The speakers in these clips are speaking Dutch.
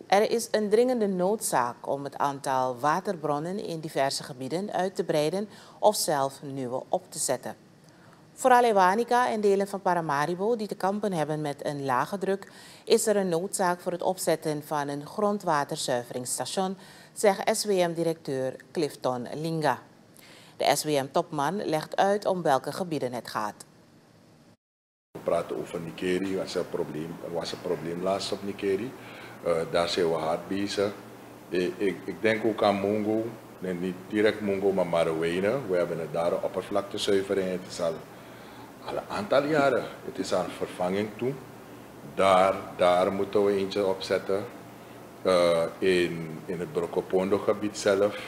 Er is een dringende noodzaak om het aantal waterbronnen in diverse gebieden uit te breiden of zelf nieuwe op te zetten. Vooral in Wanica en delen van Paramaribo die te kampen hebben met een lage druk, is er een noodzaak voor het opzetten van een grondwaterzuiveringsstation, zegt SWM-directeur Clifton Linga. De SWM-topman legt uit om welke gebieden het gaat. We praten over Nikeri, er was een probleem laatst op Nikeri. Daar zijn we hard bezig. Ik denk ook aan Mungo, nee, niet direct Mungo, maar Marouwene. We hebben het daar een oppervlaktezuivering. Het is al een aantal jaren. Het is aan vervanging toe. Daar moeten we eentje opzetten. In het Brokopondo gebied zelf.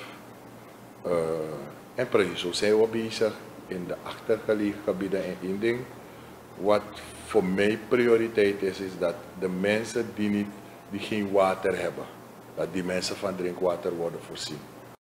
En precies zo zijn we bezig in de achtergelegen gebieden en één ding. Wat voor mij prioriteit is dat de mensen die geen water hebben, dat die mensen van drinkwater worden voorzien.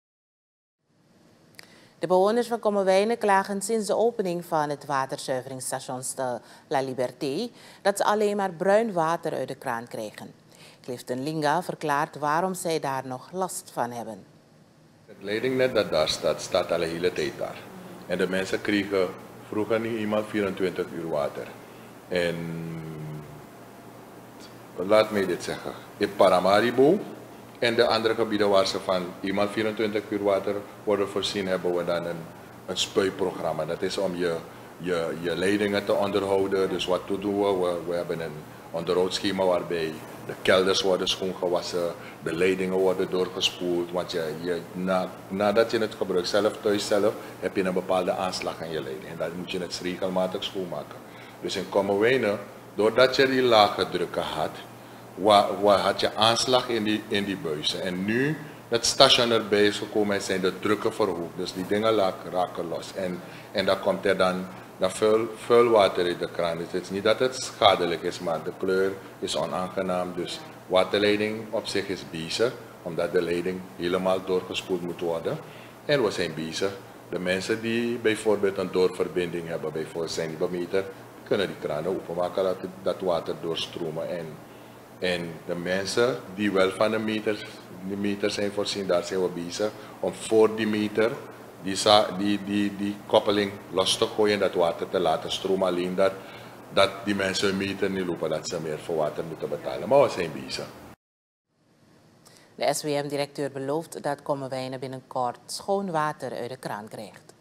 De bewoners van Kommerwijnen klagen sinds de opening van het waterzuiveringsstation de La Liberté dat ze alleen maar bruin water uit de kraan krijgen. Clifton Linga verklaart waarom zij daar nog last van hebben. Het leidingnet dat daar staat, staat al een hele tijd daar. En de mensen kregen vroeger niet iemand 24 uur water. En laat mij dit zeggen, in Paramaribo en de andere gebieden waar ze van iemand 24 uur water worden voorzien, hebben we dan een spuitprogramma. Dat is om je leidingen te onderhouden. Dus wat doen we? We hebben een onderhoudsschema waarbij de kelders worden schoongewassen, de leidingen worden doorgespoeld. Want nadat je het gebruikt thuis zelf, heb je een bepaalde aanslag aan je leiding. En dan moet je het regelmatig schoonmaken. Dus in Kommerwijnen, doordat je die lage drukken had, had je aanslag in die buizen. En nu het station erbij is gekomen, zijn de drukken verhoogd. Dus die dingen raken los. En dan komt er dan vuil water in de kraan. Dus het is niet dat het schadelijk is, maar de kleur is onaangenaam. Dus waterleiding op zich is bezig, omdat de leiding helemaal doorgespoeld moet worden. En we zijn bezig. De mensen die bijvoorbeeld een doorverbinding hebben, bijvoorbeeld zijn die bemeter, kunnen die kranen openmaken, dat water doorstromen. En de mensen die wel van de meter zijn voorzien, daar zijn we bezig om voor die meter die koppeling los te gooien, dat water te laten stromen. Alleen dat die mensen hun meter niet lopen, dat ze meer voor water moeten betalen. Maar we zijn bezig. De SWM-directeur belooft dat Kommerwijnen binnenkort schoon water uit de kraan krijgt.